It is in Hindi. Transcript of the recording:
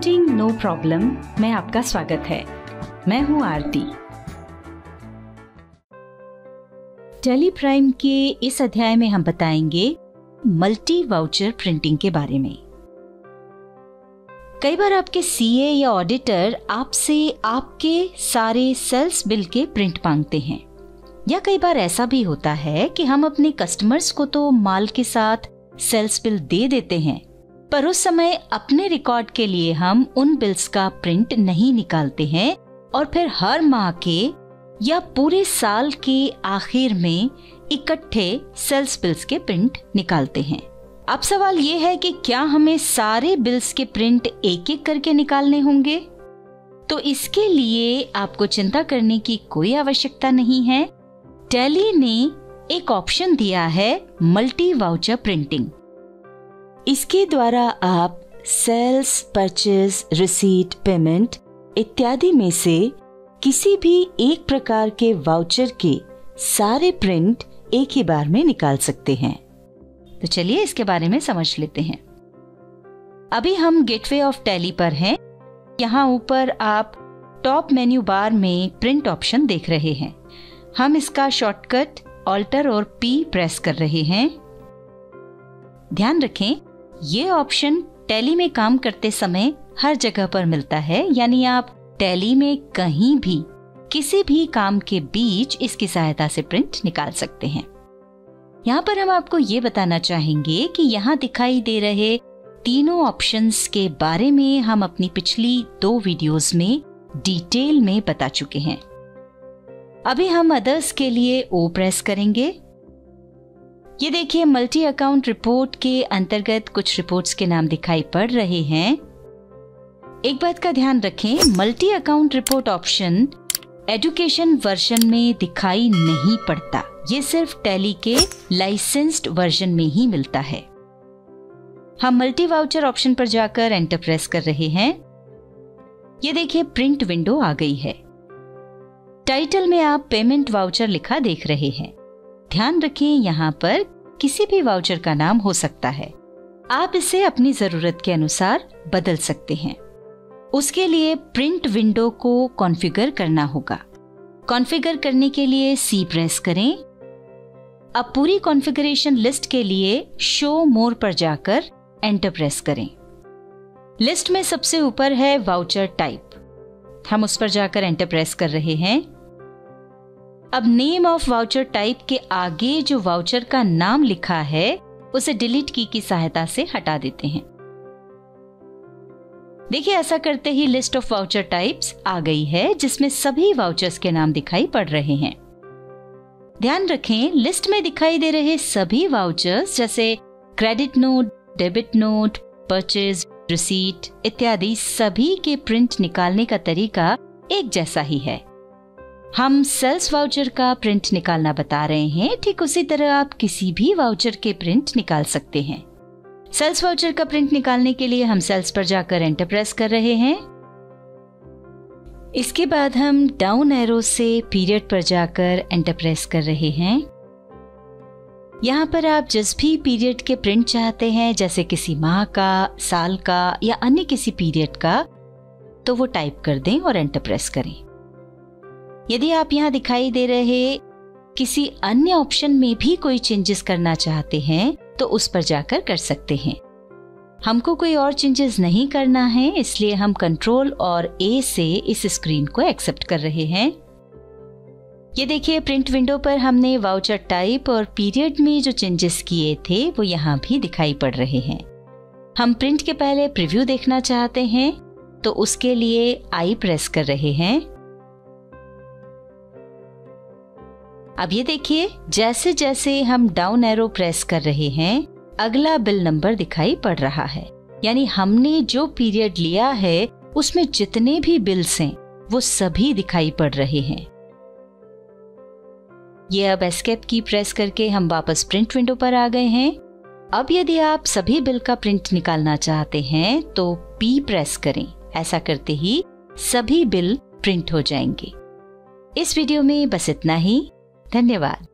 अकाउंटिंग नो प्रॉब्लम में आपका स्वागत है। मैं हूं आरती। टैली प्राइम के इस अध्याय में हम बताएंगे मल्टी वाउचर प्रिंटिंग के बारे में। कई बार आपके सीए या ऑडिटर आपसे आपके सारे सेल्स बिल के प्रिंट मांगते हैं, या कई बार ऐसा भी होता है कि हम अपने कस्टमर्स को तो माल के साथ सेल्स बिल दे देते हैं, पर उस समय अपने रिकॉर्ड के लिए हम उन बिल्स का प्रिंट नहीं निकालते हैं और फिर हर माह के या पूरे साल के आखिर में इकट्ठे सेल्स बिल्स के प्रिंट निकालते हैं। अब सवाल ये है कि क्या हमें सारे बिल्स के प्रिंट एक एक करके निकालने होंगे? तो इसके लिए आपको चिंता करने की कोई आवश्यकता नहीं है। टैली ने एक ऑप्शन दिया है मल्टी वाउचर प्रिंटिंग। इसके द्वारा आप सेल्स, परचेज, रिसीट, पेमेंट इत्यादि में से किसी भी एक प्रकार के वाउचर के सारे प्रिंट एक ही बार में निकाल सकते हैं। तो चलिए इसके बारे में समझ लेते हैं। अभी हम गेटवे ऑफ टैली पर हैं। यहाँ ऊपर आप टॉप मेन्यू बार में प्रिंट ऑप्शन देख रहे हैं। हम इसका शॉर्टकट ऑल्टर और पी प्रेस कर रहे हैं। ध्यान रखें, ये ऑप्शन टैली में काम करते समय हर जगह पर मिलता है, यानी आप टैली में कहीं भी किसी भी काम के बीच इसकी सहायता से प्रिंट निकाल सकते हैं। यहाँ पर हम आपको ये बताना चाहेंगे कि यहाँ दिखाई दे रहे तीनों ऑप्शंस के बारे में हम अपनी पिछली 2 वीडियोस में डिटेल में बता चुके हैं। अभी हम अदर्स के लिए ओ प्रेस करेंगे। ये देखिए, मल्टी अकाउंट रिपोर्ट के अंतर्गत कुछ रिपोर्ट्स के नाम दिखाई पड़ रहे हैं। एक बात का ध्यान रखें, multi account report option education version में दिखाई नहीं पड़ता। ये सिर्फ टैली के लाइसेंस्ड वर्जन में ही मिलता है। हम मल्टी वाउचर ऑप्शन पर जाकर एंटर प्रेस कर रहे हैं। ये देखिए, प्रिंट विंडो आ गई है। टाइटल में आप पेमेंट वाउचर लिखा देख रहे हैं। ध्यान रखें, यहाँ पर किसी भी वाउचर का नाम हो सकता है। आप इसे अपनी जरूरत के अनुसार बदल सकते हैं। उसके लिए प्रिंट विंडो को कॉन्फ़िगर करना होगा। कॉन्फ़िगर करने के लिए सी प्रेस करें। अब पूरी कॉन्फ़िगरेशन लिस्ट के लिए शो मोर पर जाकर एंटर प्रेस करें। लिस्ट में सबसे ऊपर है वाउचर टाइप। हम उस पर जाकर एंटर प्रेस कर रहे हैं। अब नेम ऑफ वाउचर टाइप के आगे जो वाउचर का नाम लिखा है उसे डिलीट की सहायता से हटा देते हैं। देखिए, ऐसा करते ही लिस्ट ऑफ वाउचर टाइप्स आ गई है, जिसमें सभी वाउचर्स के नाम दिखाई पड़ रहे हैं। ध्यान रखें, लिस्ट में दिखाई दे रहे सभी वाउचर्स जैसे credit note, debit note, purchase, receipt इत्यादि सभी के प्रिंट निकालने का तरीका एक जैसा ही है। हम सेल्स वाउचर का प्रिंट निकालना बता रहे हैं, ठीक उसी तरह आप किसी भी वाउचर के प्रिंट निकाल सकते हैं। सेल्स वाउचर का प्रिंट निकालने के लिए हम सेल्स पर जाकर एंटर प्रेस कर रहे हैं। इसके बाद हम डाउन एरो से पीरियड पर जाकर एंटर प्रेस कर रहे हैं। यहाँ पर आप जिस भी पीरियड के प्रिंट चाहते हैं, जैसे किसी माह का, साल का या अन्य किसी पीरियड का, तो वो टाइप कर दें और एंटर प्रेस करें। यदि आप यहाँ दिखाई दे रहे किसी अन्य ऑप्शन में भी कोई चेंजेस करना चाहते हैं तो उस पर जाकर कर सकते हैं। हमको कोई और चेंजेस नहीं करना है, इसलिए हम कंट्रोल और ए से इस स्क्रीन को एक्सेप्ट कर रहे हैं। ये देखिए, प्रिंट विंडो पर हमने वाउचर टाइप और पीरियड में जो चेंजेस किए थे वो यहाँ भी दिखाई पड़ रहे हैं। हम प्रिंट के पहले प्रीव्यू देखना चाहते हैं तो उसके लिए आई प्रेस कर रहे हैं। अब ये देखिए, जैसे जैसे हम डाउन एरो प्रेस कर रहे हैं अगला बिल नंबर दिखाई पड़ रहा है, यानी हमने जो पीरियड लिया है उसमें जितने भी बिल्स हैं वो सभी दिखाई पड़ रहे हैं। ये अब एस्केप की प्रेस करके हम वापस प्रिंट विंडो पर आ गए हैं। अब यदि आप सभी बिल का प्रिंट निकालना चाहते हैं तो पी प्रेस करें। ऐसा करते ही सभी बिल प्रिंट हो जाएंगे। इस वीडियो में बस इतना ही। धन्यवाद।